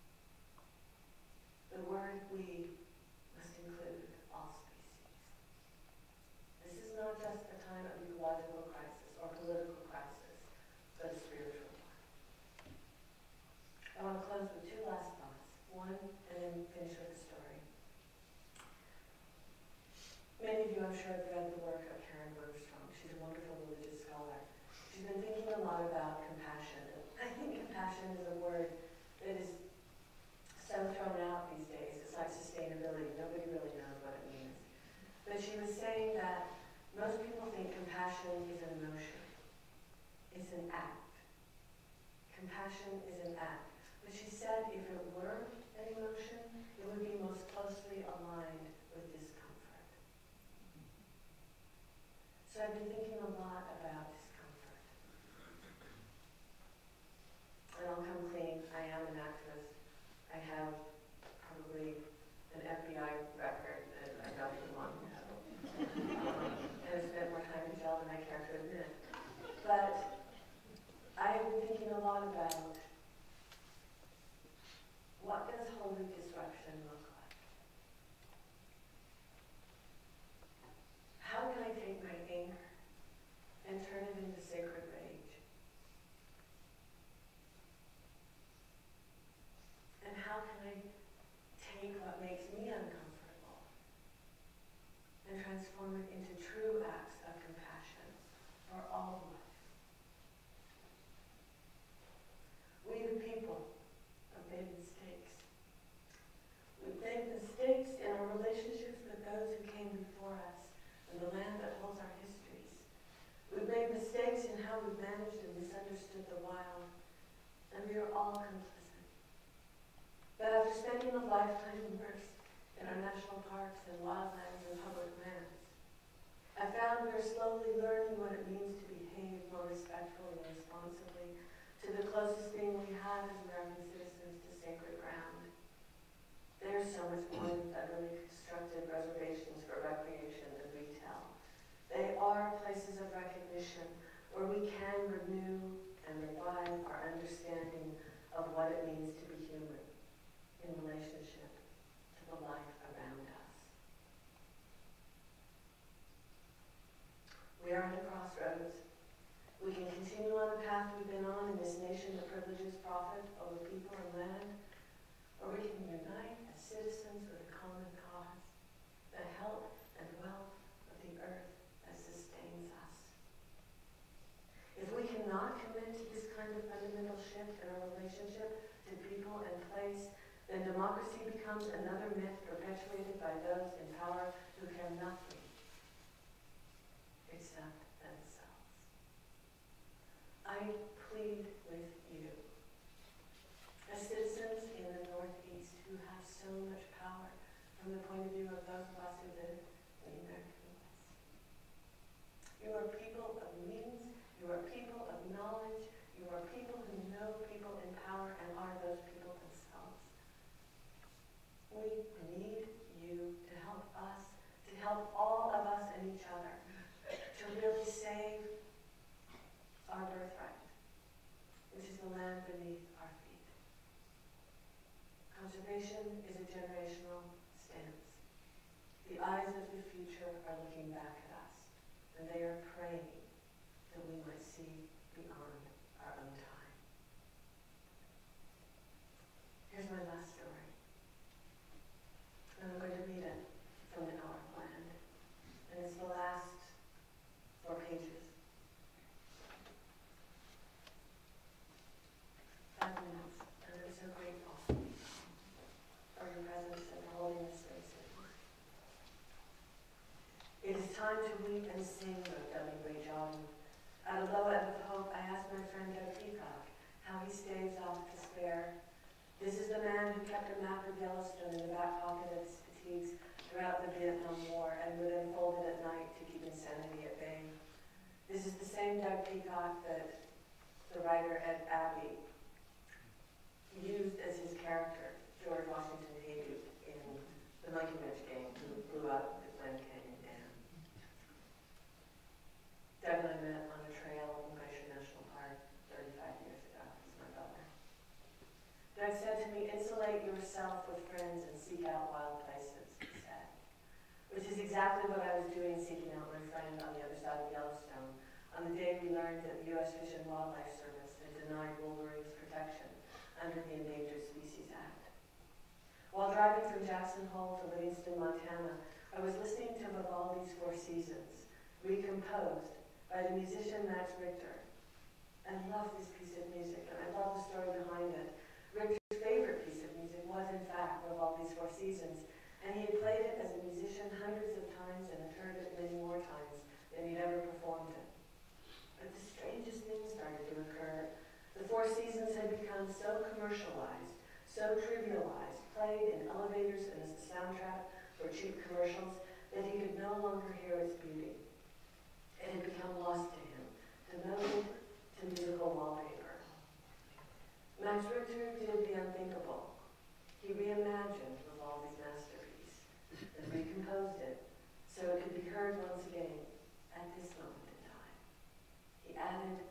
The word "we" must include all species. This is not just a time of ecological crisis or political crisis, but a spiritual one. I want to close with two last thoughts. One, and then finish with a story. Many of you, I'm sure, have read the work of Karen Bergstrom. She's a wonderful religious scholar. She's been thinking a lot about compassion. And I think compassion is a word that is so thrown out these days. It's like sustainability. Nobody really knows what it means. But she was saying that most people think compassion is an emotion. It's an act. Compassion is an act. But she said if it were an emotion, it would be most closely aligned with discomfort. So I've been thinking a lot about discomfort. And I'll come clean. I am an activist. I have probably an But I have been thinking a lot about what does holy disruption look like? How can I take my anger and turn it into sacred rage? And how can I take what makes me uncomfortable and transform it into true acts of compassion for all life? We the people have made mistakes. We've made mistakes in our relationships with those who came before us and the land that holds our histories. We've made mistakes in how we've managed and misunderstood the wild, and we are all complicit. But after spending a lifetime immersed in our national parks and wildlands and public lands, I found we are slowly learning what it means to behave more respectfully and responsibly to the closest thing we have as American citizens to sacred ground. There's so much more than federally constructed reservations for recreation and retail. They are places of recognition where we can renew and revive our understanding of what it means to be human in relationship to the life around us. We are at a crossroads. We can continue on the path we've been on in this nation that privileges profit over people and land, or we can unite as citizens with a common cause, the health and wealth of the earth that sustains us. If we cannot commit to this kind of fundamental shift in our relationship to people and place, then democracy becomes another myth perpetuated by those in power who care nothing except themselves. I plead with you, as citizens in the Northeast who have so much power from the point of view of those of us who live in the American West. You are people of means, you are people of knowledge, you are people who know people in power and are those people themselves. We need you to help us, to help all of us and each other, to really save our birthright, which is the land beneath our feet. Conservation is a generational stance. The eyes of the future are looking back at us, and they are praying that we might see beyond our own time. Here's my last story. And I'm going to read it from the Hour of Land. And it's the last 4 pages. 5 minutes, and I'm so grateful for your presence and for holding this space with me. It is time to weep and sing, wrote W. Ray John. At a low ebb of hope, I asked my friend Doug Peacock how he staves off despair. This is the man who kept a map of Yellowstone in the back pocket of his fatigues throughout the Vietnam War and would unfold it at night to keep insanity at bay. This is the same Doug Peacock that the writer Ed Abbey used as his character, George Washington Haydock, in the Monkey Wrench Gang, who blew up the Glen Canyon Dam. Doug and I met on a trail in Glacier National Park 35 years ago. He's my brother. Doug said to me, insulate yourself with friends and seek out wild places, he said. Which is exactly what I was doing, seeking out my friend on the other side of Yellowstone, on the day we learned that the U.S. Fish and Wildlife Service had denied wolverines protection under the Endangered Species Act. While driving from Jackson Hole to Livingston, Montana, I was listening to Vivaldi's Four Seasons, recomposed by the musician Max Richter. I love this piece of music, and I love the story behind it. Richter's favorite piece of music was, in fact, Vivaldi's Four Seasons, and he had played it as a musician hundreds of times and had heard it many more times than he'd ever performed it. But the strangest things started to occur. The Four Seasons had become so commercialized, so trivialized, played in elevators and as a soundtrack for cheap commercials, that he could no longer hear its beauty. It had become lost to him, devoted to musical wallpaper. Max Richter did the unthinkable. He reimagined Vivaldi's masterpiece and recomposed it so it could be heard once again at this moment in time. He added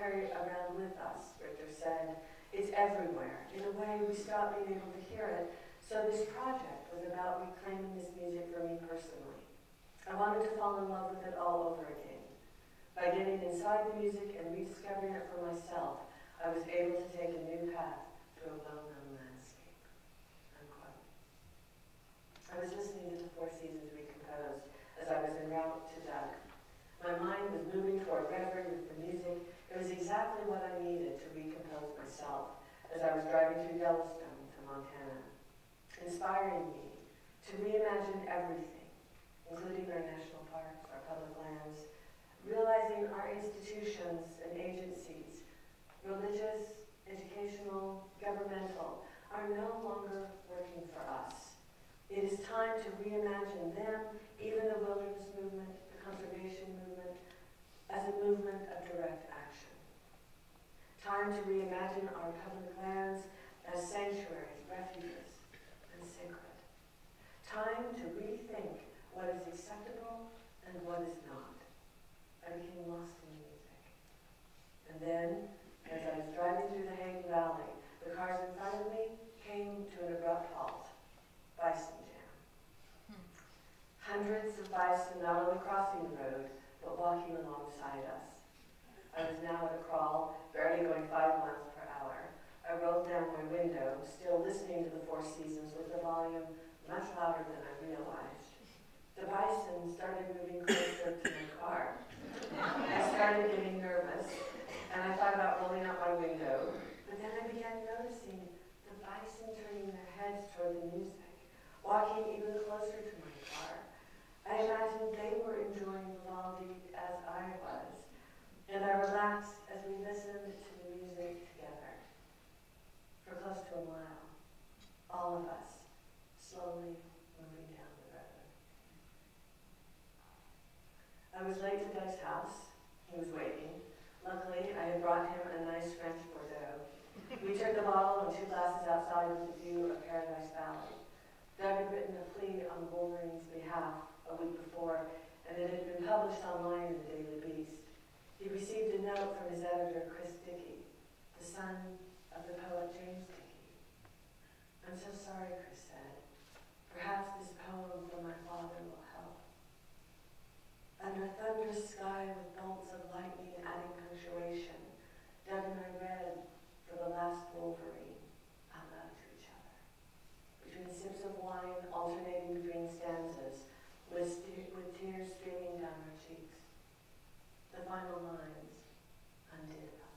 carry around with us, Richter said. It's everywhere. In a way, we stop being able to hear it. So this project was about reclaiming this music for me personally. I wanted to fall in love with it all over again. By getting inside the music and rediscovering it for myself, I was able to take a new path through a well-known landscape. Unquote. I was listening to the Four Seasons recomposed as I was en route to Doug. My mind was moving toward reverie with the music. It was exactly what I needed to recompose myself as I was driving through Yellowstone to Montana, inspiring me to reimagine everything, including our national parks, our public lands, realizing our institutions and agencies, religious, educational, governmental, are no longer working for us. It is time to reimagine them, even the wilderness movement, the conservation movement, as a movement of direct action. Time to reimagine our public lands as sanctuaries, refuges, and sacred. Time to rethink what is acceptable and what is not. I became lost in music. And then, as I was driving through the Hayden Valley, the cars in front of me came to an abrupt halt. Bison jam. Hundreds of bison not only crossing the road, but walking alongside us. I was now at a crawl, barely going 5 miles per hour. I rolled down my window, still listening to the Four Seasons with the volume much louder than I realized. The bison started moving closer to my car. I started getting nervous, and I thought about rolling out my window, but then I began noticing the bison turning their heads toward the music, walking even closer to my car. I imagined they were enjoying Vivaldi as I was, and I relaxed as we listened to the music together. For close to a mile, all of us slowly moving down the road. I was late to Doug's house. He was waiting. Luckily, I had brought him a nice French Bordeaux. We took the bottle and 2 glasses outside with a view of Paradise Valley. Doug had written a plea on Wolverine's behalf a week before, and it had been published online in the Daily Beast. He received a note from his editor, Chris Dickey, the son of the poet James Dickey. I'm so sorry, Chris said. Perhaps this poem from my father will help. Under a thunderous sky with bolts of lightning adding punctuation, Doug and I read for the last Wolverine out loud to each other. Between sips of wine alternating between stanzas, with tears streaming down our cheeks. The final lines undid us.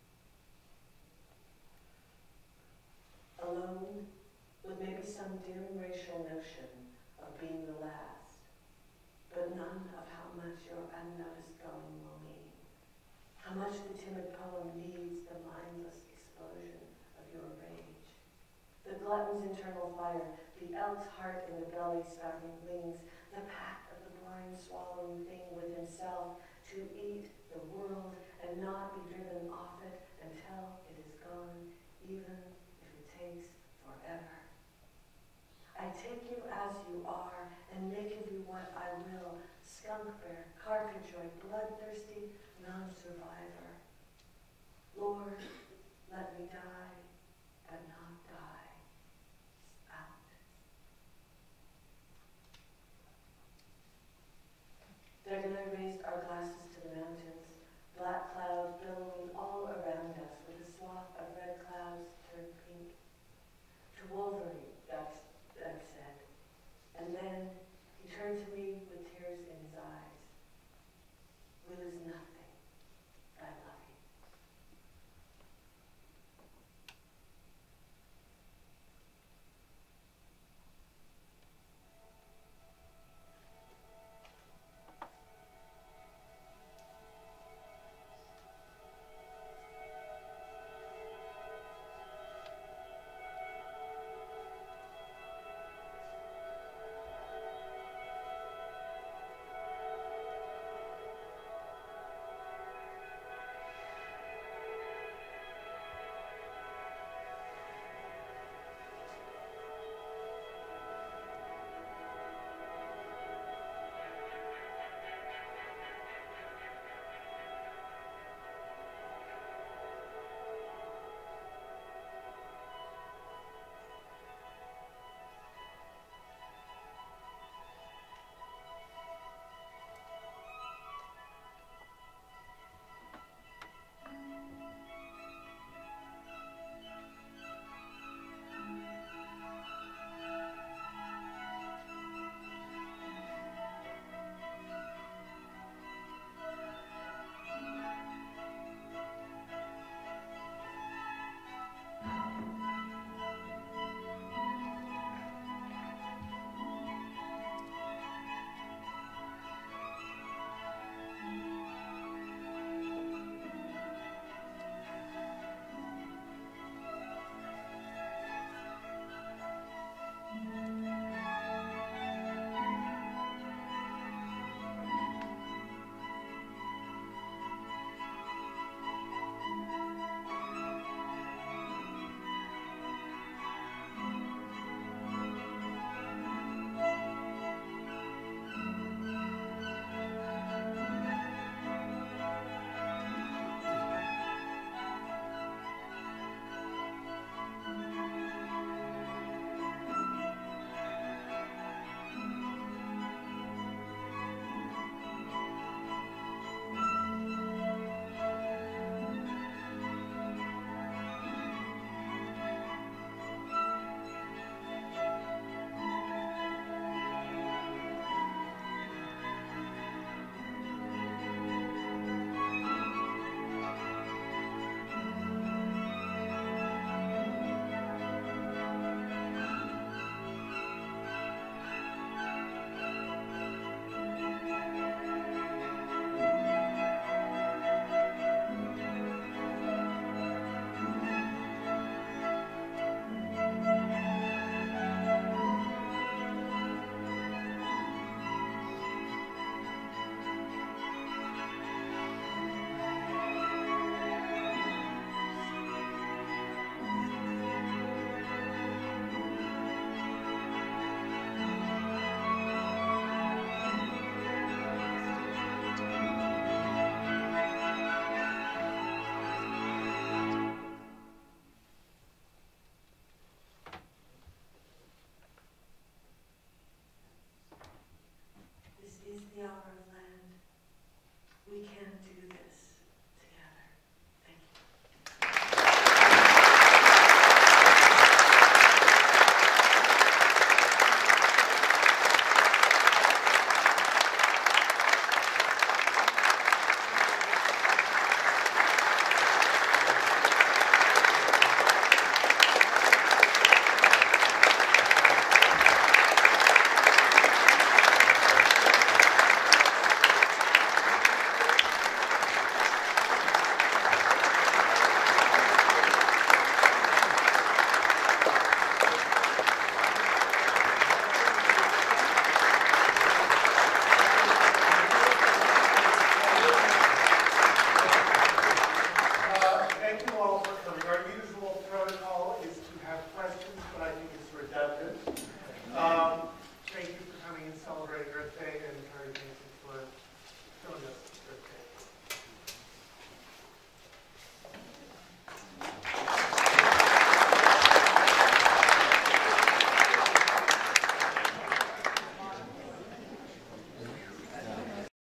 Alone, with maybe some dim racial notion of being the last, but none of how much your unnoticed going will mean. How much the timid poem needs the mindless explosion of your rage. The glutton's internal fire, the elk's heart in the belly spouting wings, the pact of the blind swallowing thing with himself to eat the world and not be driven off it until it is gone, even if it takes forever. I take you as you are and make of you what I will, skunk bear, carcajou, bloodthirsty non-survivor. Lord, let me die, but not die. Out. Doug and I raised our glasses to the mountains, black clouds billowing all around us with a swath of red clouds turned pink. To Wolverine, Doug said, and then he turned to me with tears in his eyes. We lose nothing by loving. we can